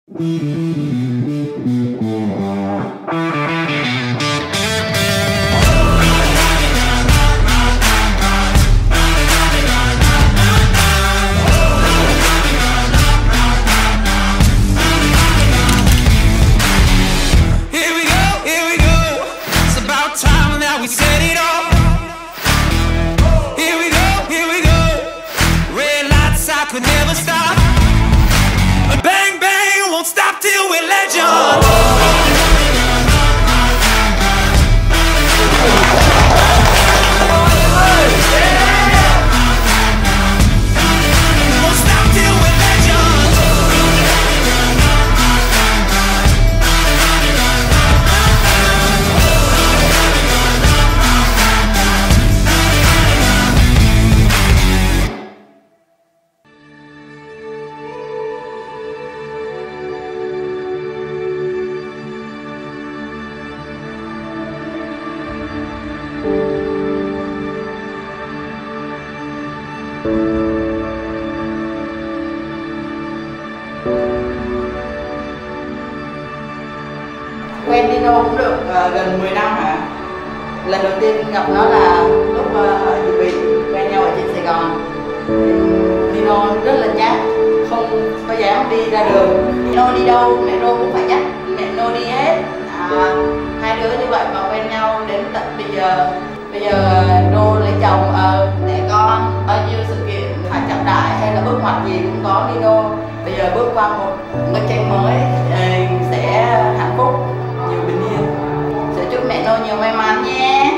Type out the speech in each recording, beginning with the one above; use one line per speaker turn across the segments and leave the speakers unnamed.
Quen Nino cũng được gần 10 năm hả? Lần đầu tiên gặp nó là lúc ở Dự Bị, quen nhau ở trên Sài Gòn. Nino rất là nhát, không có dám đi ra đường. Nino đi đâu mẹ Rô cũng phải dắt mẹ Nino đi hết. Hai đứa như vậy mà quen nhau đến tận bây giờ. Bây giờ Rô lấy chồng, đẻ con, bao nhiêu sự kiện phải trọng đại hay là bước ngoặt gì cũng có Nino. Bây giờ bước qua một bức tranh mới sẽ hạnh phúc, nhiều bình yên. Sẽ chúc mẹ Nô nhiều may mắn nhé.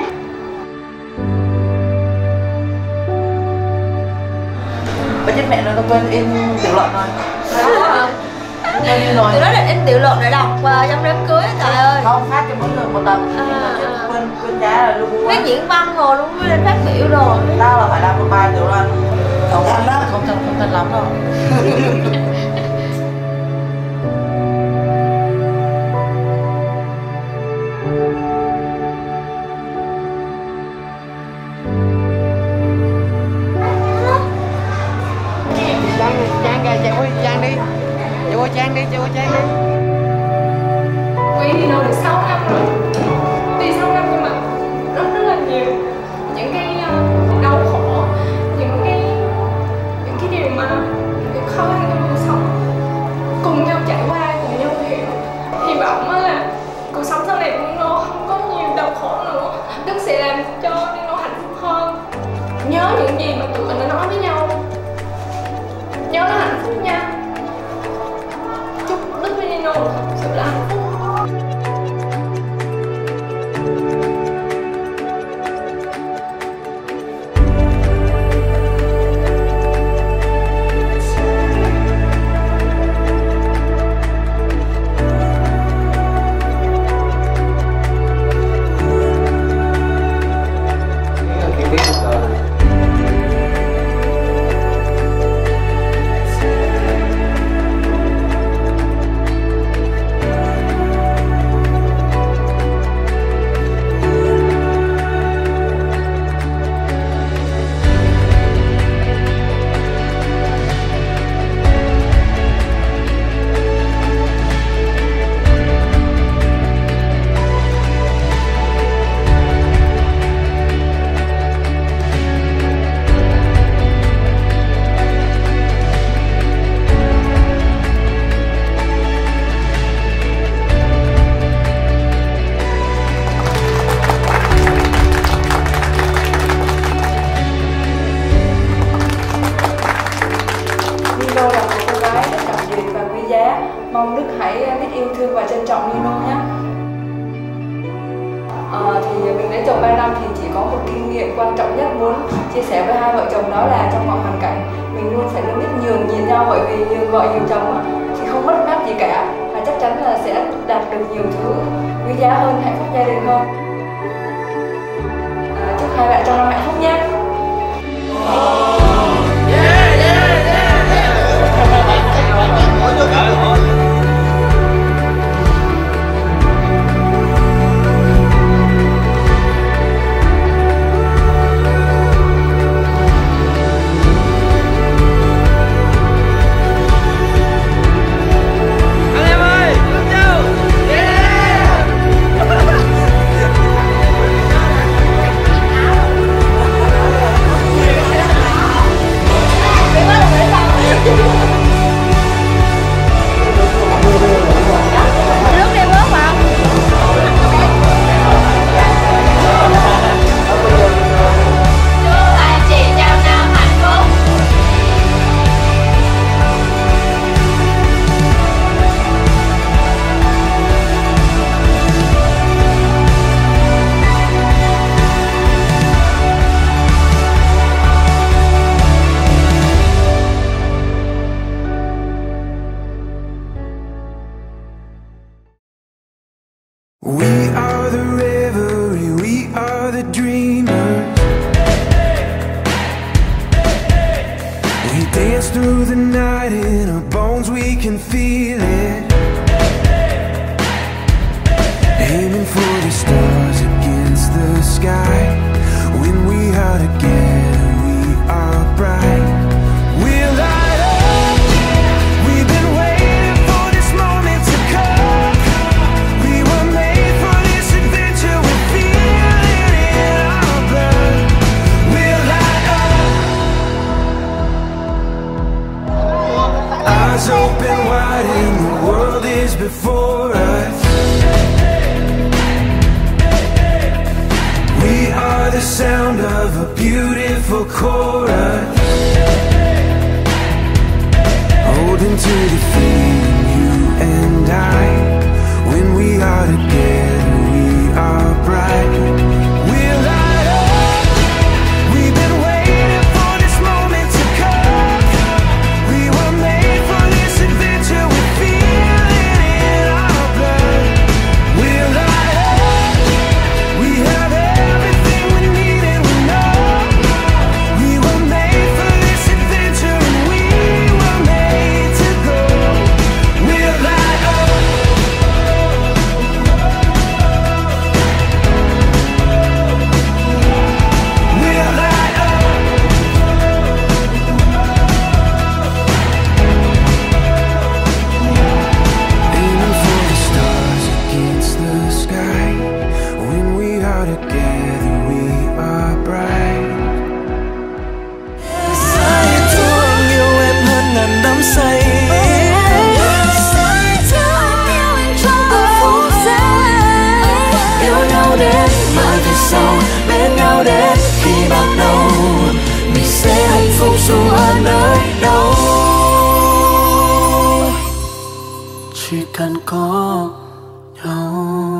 Bà chết mẹ rồi, tôi quên in tiểu luận rồi.
Tụi nó định in tiểu luận để đọc trong đám cưới, trời ơi.
Không, phát cho mỗi người một tập. Quên giá rồi luôn.
Phát diễn văn rồi luôn, mới lên phát biểu rồi.
Tao là phải làm một bài tiểu luận. Không thân đó, không thân lắm đâu. Trang đi.
Quen đi đâu được 6 năm rồi. Tuy 6 năm nhưng mà rất là nhiều những cái đau khổ, những cái điều mà những khó khăn trong cuộc sống cùng nhau trải qua, cùng nhau hiểu. Hy vọng là cuộc sống sau này của Nino không có nhiều đau khổ nữa. Đức sẽ làm cho Nino hạnh phúc hơn. Nhớ những gì mà tụi mình đã nói với nhau. Nhớ nó hạnh phúc nha. Chúc Đức với Nino thật sự là hạnh phúc. Mong Đức hãy biết yêu thương và trân trọng Nino nhé. Thì mình lấy chồng 3 năm thì chỉ có một kinh nghiệm quan trọng nhất muốn chia sẻ với hai vợ chồng, đó là trong mọi hoàn cảnh mình luôn phải biết nhường nhịn nhau, bởi vì nhường vợ nhường chồng thì không mất mát gì cả, và chắc chắn là sẽ đạt được nhiều thứ quý giá hơn, hạnh phúc gia đình hơn. Chúc hai bạn trong năm hạnh phúc nhé.
feel it. Aiming for the stars against the sky. When we are together, we are bright. We'll light up. We've been waiting for this moment to come. We were made for this adventure. We feel it in our blood. We'll light up. Eyes open wide and the world is before us. We are the sound of a beautiful chorus. Holding to the feeling, you and I. When we are together, we are bright. We'll light up. We've been waiting for this moment to come. We were made for this adventure. We feel it in our blood. We'll light up. We have everything we need and we know. We were made for this adventure and we were made to go. We'll light up. We'll light up. Aiming for the stars against the sky. When we are together, we are bright.
Sai thương yêu em hơn ngàn đắm say.
Sai thương yêu anh trong từng phút giây.
Yêu nhau đến mãi về sau, bên nhau đến khi bạc đầu. Mình sẽ hạnh phúc dù ở nơi đâu. Chỉ cần có nhau.